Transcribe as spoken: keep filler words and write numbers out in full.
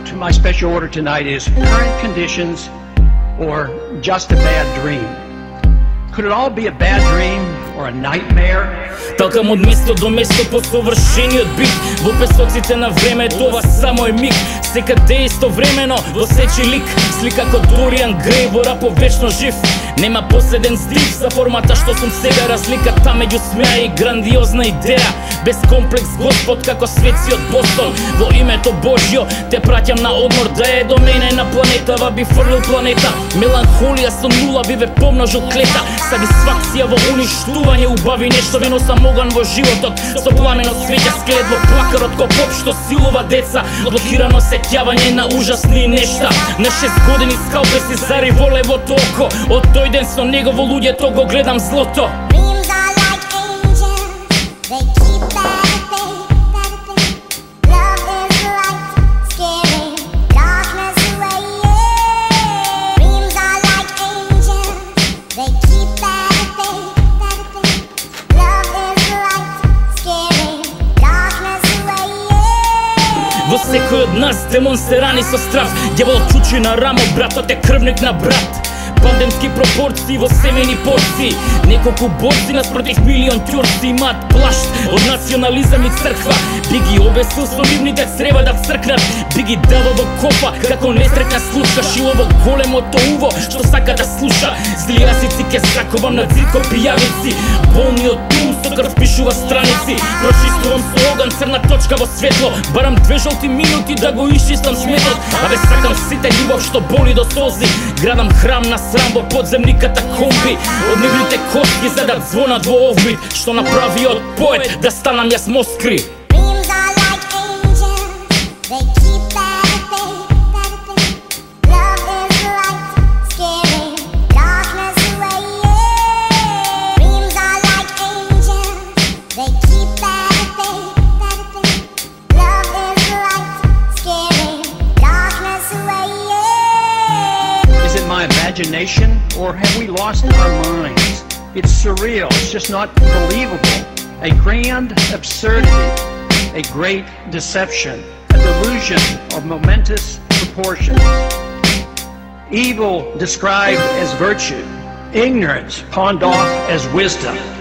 to my special order tonight is current conditions or just a bad dream. Could it all be a bad dream or a nightmare? Талкам од место до место по совршениот бит. Во песоците на време тоа само е миг. Секаде истовремено во сечи лик. Слика код Дориан Греј во рапов вечно жив. Нема последен здив за формата што сум сега. Разликата меѓу смеа и грандиозна идеја. Без комплекс Господ како светци од Бостон. Во името Божјо те праќам на одмор. Да е до мене на планета, би фрлил планета. Меланхолија со нула би ве помножил клета. Сатисфакција во уништување убави нешто. Вино сам оган во животот. Со пламенот свеќа скелет во плакарот кој поп што силува деца. Блокирано сеќавање на ужасни нешта. На шест години скалпеси зари во левото око. Од тој ден со него во луѓето го гледам злото. Во секој од нас демон се рани со страв. Дјаволот чучи на рамо, братот е крвник на брат. Пандемски пропорции во семени порции. Неколку борци наспротив милион ќурци. Имаат плашт од национализам и црква. Би ги обесил со нивните црева да цркнат. Би ги дал во копа како несретна слушка. Шилово големото уво што сака да слуша. Зли јасици ке саковам на цирко пијавици. Болниот ум со крв пишува страници. Прочистувам со оган црна точка во светло. Барам две жолти минути да го исчистам сметот. Абе сакам сите љубов што боли до солзи. Градам храм на срам во подземни катакомби. Од нивните костки задат звонат во овбит. Што направи од поет да станам јас москри. Imagination, or have we lost our minds? It's surreal, it's just not believable. A grand absurdity, a great deception, a delusion of momentous proportions. Evil described as virtue, ignorance pawned off as wisdom.